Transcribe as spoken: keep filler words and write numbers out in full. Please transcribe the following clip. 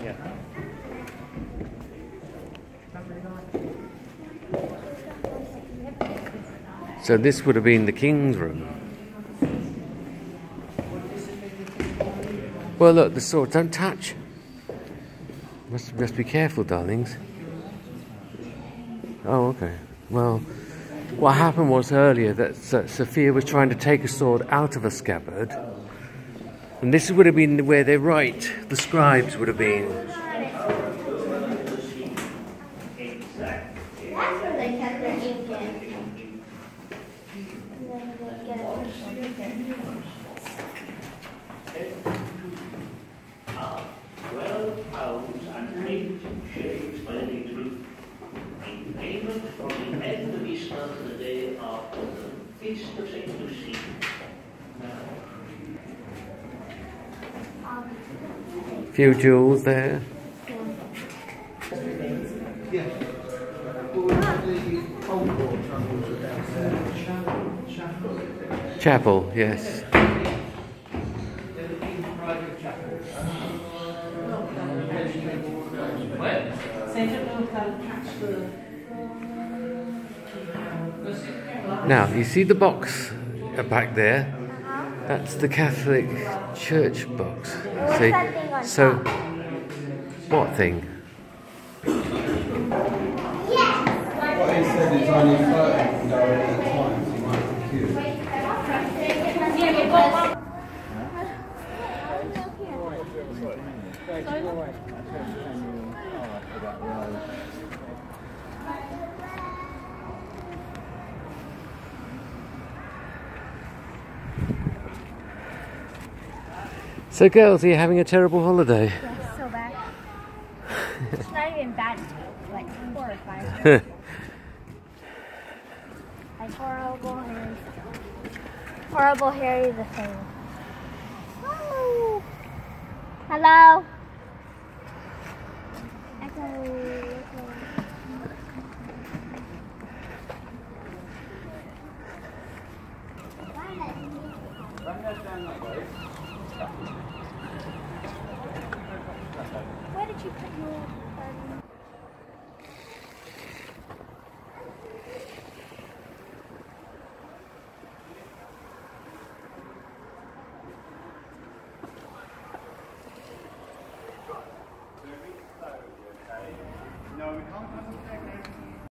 Yeah. So this would have been the king's room. Well, look, the sword. Don't touch. Must must be careful, darlings. Oh, okay. Well, what happened was earlier that Sophia was trying to take a sword out of a scabbard, and this would have been where they write. The scribes would have been. That's where they kept their ink in. twelve pounds and eight shillings by any truth. In payment from the end of Easter to the day after the Feast of Saint Lucy. Few jewels there. Yeah. Well, the old war troubles are downstairs. Chapel. Chapel, yes. They're the king's private chapel. Now, you see the box back there? That's the Catholic Church box. See? So, what thing? What he said is only thirty can go in at a time, so you might be cute. So, girls, are you having a terrible holiday? Yes, so bad. It's not even bad, it's like horrifying. Like horrible Harry. Horrible Harry the thing. Hello. Hello. Echo. Where did you put your...